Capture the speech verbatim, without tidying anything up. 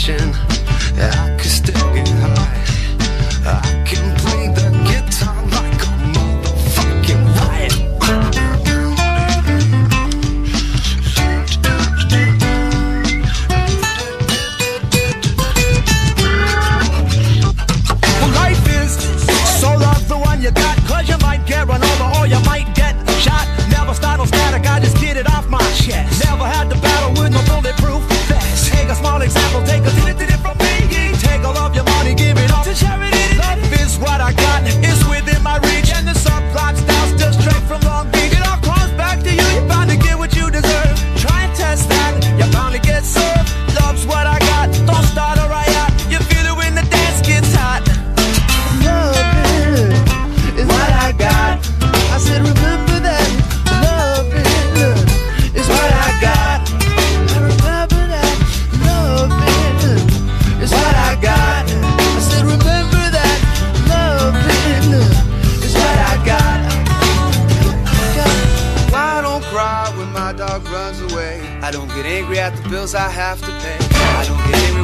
addiction. I could still get high. I can play the guitar like a motherfucking riot. Well, life is so love the one you got, cause you might get run over or you might get shot. Never start no static, I just get it off my chest. Never had to battle with no bulletproof vest. Take a small example, take a minute to it from me. Take all of your money, give it all to charity. Love is what I got, it's within my reach. And the Sublime style's just straight from Long Beach. It all comes back to you, you're bound to get what you deserve. Try and test that, you're bound to get served. Love's what I got, don't start a riot. You feel it when the dance gets hot. Love is what I got. I said remember that. Love is what I got. I remember that. Love is what I got. I said remember that. Love is what I got. I don't cry when my dog runs away. I don't get angry at the bills I have to pay. I don't get angry